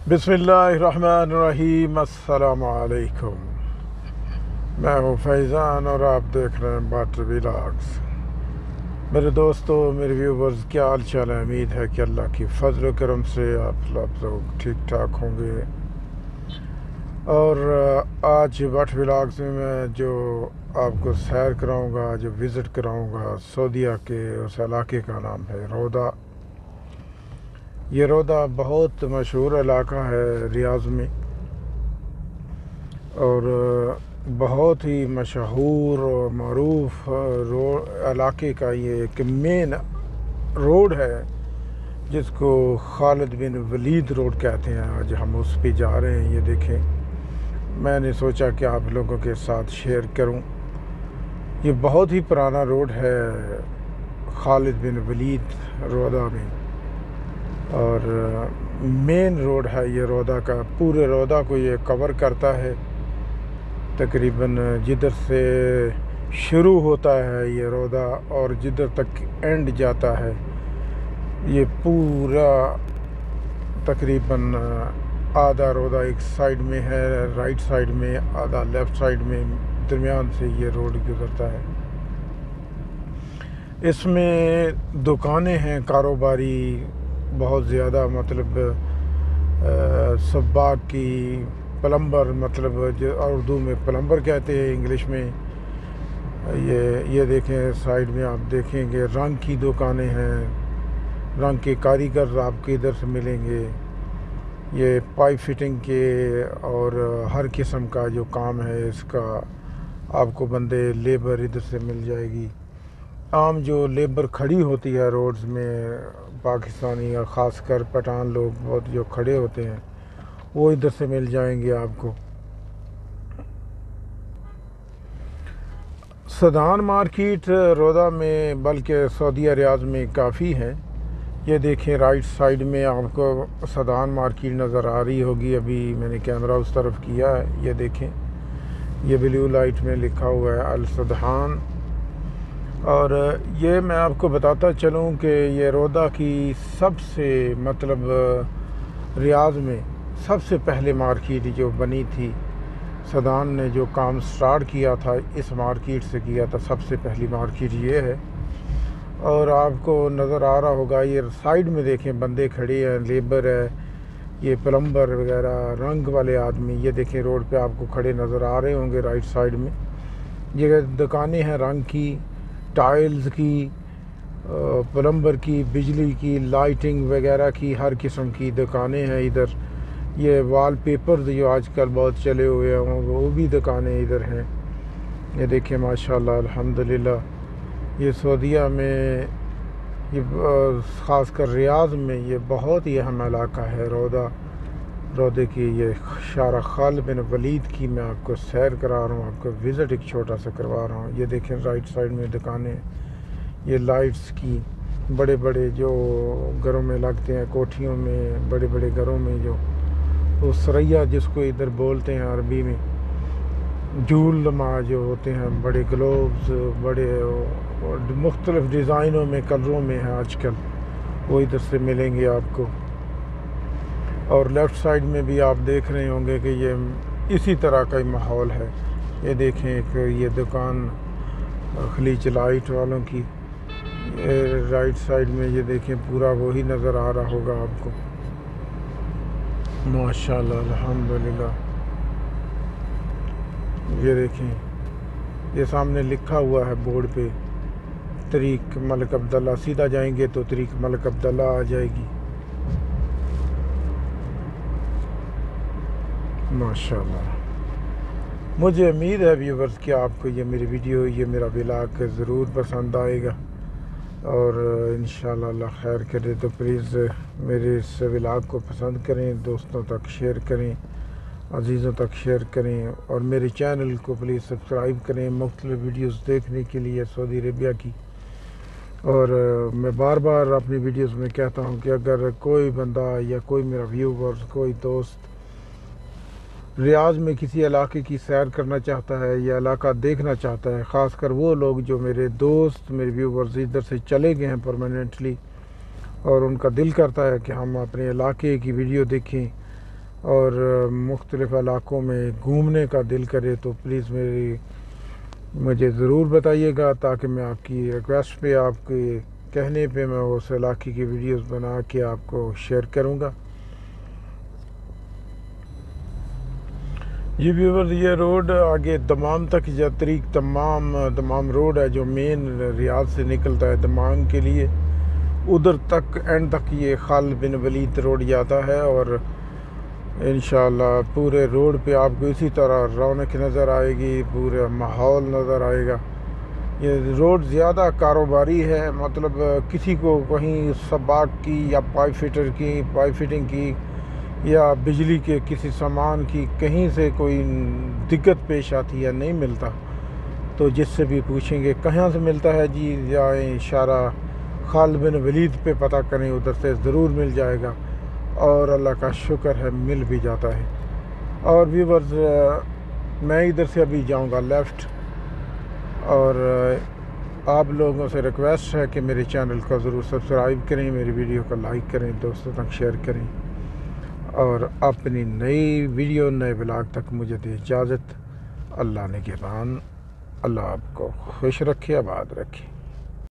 बिस्मिल्लाहिर्रहमानिर्रहीम। अस्सलामु अलैकुम। मैं हूँ फैज़ान और आप देख रहे हैं बाट व्लॉग्स। मेरे दोस्तों, मेरे व्यूवर्स, क्या हाल चाल है? उम्मीद है कि अल्लाह की फजल करम से आप लोग ठीक ठाक होंगे। और आज बाट व्लॉग्स में मैं जो आपको सैर कराऊंगा, जो विज़िट कराऊंगा, सऊदीया के उस इलाके का नाम है रौदा। ये रौदा बहुत मशहूर इलाका है रियाज़ में और बहुत ही मशहूर और मरूफ इलाके का ये एक मेन रोड है जिसको खालिद बिन वलीद रोड कहते हैं। आज हम उस पे जा रहे हैं। ये देखें, मैंने सोचा कि आप लोगों के साथ शेयर करूं। ये बहुत ही पुराना रोड है खालिद बिन वलीद रौदा में और मेन रोड है ये रौदा का। पूरे रौदा को ये कवर करता है। तकरीबन जिधर से शुरू होता है ये रौदा और जिधर तक एंड जाता है, ये पूरा तकरीबन आधा रौदा एक साइड में है, राइट साइड में, आधा लेफ़्ट साइड में, दरमियान से ये रोड गुजरता है। इसमें दुकानें हैं, कारोबारी बहुत ज़्यादा, मतलब सब्बाक की, प्लम्बर, मतलब जो उर्दू में प्लम्बर कहते हैं, इंग्लिश में। ये देखें, साइड में आप देखेंगे रंग की दुकानें हैं, रंग के कारीगर आपके इधर से मिलेंगे। ये पाइप फिटिंग के और हर किस्म का जो काम है इसका आपको बंदे, लेबर इधर से मिल जाएगी। आम जो लेबर खड़ी होती है रोड्स में, पाकिस्तानी और ख़ासकर पठान लोग बहुत जो खड़े होते हैं, वो इधर से मिल जाएंगे आपको। सदान मार्केट रौदा में, बल्कि सऊदीया रियाज़ में काफ़ी है। ये देखें, राइट साइड में आपको सदान मार्केट नज़र आ रही होगी। अभी मैंने कैमरा उस तरफ किया है। ये देखें, ये ब्लू लाइट में लिखा हुआ है अल सदहान। और ये मैं आपको बताता चलूँ कि ये रौदा की सबसे, मतलब रियाज़ में सबसे पहले मार्केट जो बनी थी, सदान ने जो काम स्टार्ट किया था इस मार्केट से किया था। सबसे पहली मार्केट ये है। और आपको नज़र आ रहा होगा, ये साइड में देखें बंदे खड़े हैं, लेबर है, ये प्लम्बर वगैरह, रंग वाले आदमी। ये देखें, रोड पे आपको खड़े नज़र आ रहे होंगे राइट साइड में। ये दुकानें हैं रंग की, टाइल्स की, प्लम्बर की, बिजली की, लाइटिंग वगैरह की, हर किस्म की दुकानें हैं इधर। ये वॉलपेपर जो आजकल बहुत चले हुए हैं, वो भी दुकानें इधर हैं। ये देखिए, माशाल्लाह, अल्हम्दुलिल्लाह। ये सऊदीया में, ये ख़ासकर रियाज़ में ये बहुत ही अहम इलाका है रौदे की। ये शारा खालिद बिन वलीद की मैं आपको सैर करा रहा हूँ, आपको विज़िट एक छोटा सा करवा रहा हूँ। ये देखें, राइट साइड में दुकानें, ये लाइट्स की, बड़े बड़े जो घरों में लगते हैं, कोठियों में, बड़े बड़े घरों में, जो वो सरैया जिसको इधर बोलते हैं अरबी में, जूलमा जो होते हैं, बड़े ग्लोब्स, बड़े मुख्तलिफ़ डिज़ाइनों में, कलरों में हैं आजकल, वो इधर से मिलेंगे आपको। और लेफ़्ट साइड में भी आप देख रहे होंगे कि ये इसी तरह का ही माहौल है। ये देखें, एक ये दुकान खलीज लाइट वालों की, राइट साइड में ये देखें, पूरा वही नज़र आ रहा होगा आपको। माशाल्लाह, अल्हम्दुलिल्लाह। ये देखें, ये सामने लिखा हुआ है बोर्ड पे, तरीक मलिक अब्दुल्ला। सीधा जाएंगे तो तरीक मलिक अब्दुल्ला आ जाएगी। माशाल्लाह। मुझे उम्मीद है व्यूवर्स कि आपको ये मेरी वीडियो, ये मेरा व्लॉग ज़रूर पसंद आएगा और इंशाअल्लाह अल्लाह खैर करे तो प्लीज़ मेरे इस व्लॉग को पसंद करें, दोस्तों तक शेयर करें, अजीज़ों तक शेयर करें और मेरे चैनल को प्लीज़ सब्सक्राइब करें मुख्तलिफ़ वीडियोस देखने के लिए सऊदी अरेबिया की। और मैं बार बार अपनी वीडियोस में कहता हूं कि अगर कोई बंदा या कोई मेरा व्यूवर, कोई दोस्त रियाज़ में किसी इलाके की सैर करना चाहता है या इलाका देखना चाहता है, ख़ासकर वो लोग जो मेरे दोस्त, मेरे व्यूवर्स इधर से चले गए हैं परमानेंटली और उनका दिल करता है कि हम अपने इलाके की वीडियो देखें, और मुख्तलिफ़ इलाक़ों में घूमने का दिल करे तो प्लीज़ मुझे ज़रूर बताइएगा, ताकि मैं आपकी रिक्वेस्ट पे, आपके कहने पे मैं उस इलाके की वीडियोस बना के आपको शेयर करूँगा। जी व्यूअर्स, ये रोड आगे दमाम तक या तरीक दमाम रोड है जो मेन रियाद से निकलता है दमाम के लिए, उधर तक एंड तक ये खालिद बिन वलीद रोड जाता है। और इंशाअल्लाह पूरे रोड पे आपको इसी तरह रौनक नज़र आएगी, पूरा माहौल नज़र आएगा। ये रोड ज़्यादा कारोबारी है, मतलब किसी को कहीं सबाक की या पाइप फिटिंग की या बिजली के किसी सामान की कहीं से कोई दिक्कत पेश आती है, नहीं मिलता, तो जिससे भी पूछेंगे कहाँ से मिलता है जी, जाएँ इशारा खालिद बिन वलीद पे पता करें, उधर से ज़रूर मिल जाएगा। और अल्लाह का शुक्र है मिल भी जाता है। और व्यूअर्स, मैं इधर से अभी जाऊंगा लेफ़्ट, और आप लोगों से रिक्वेस्ट है कि मेरे चैनल को ज़रूर सब्सक्राइब करें, मेरी वीडियो को लाइक करें, दोस्तों तक शेयर करें, और अपनी नई वीडियो नए ब्लॉग तक मुझे दे इजाज़त। अल्लाह ने के बान, अल्लाह आपको खुश रखे, आबाद रखे।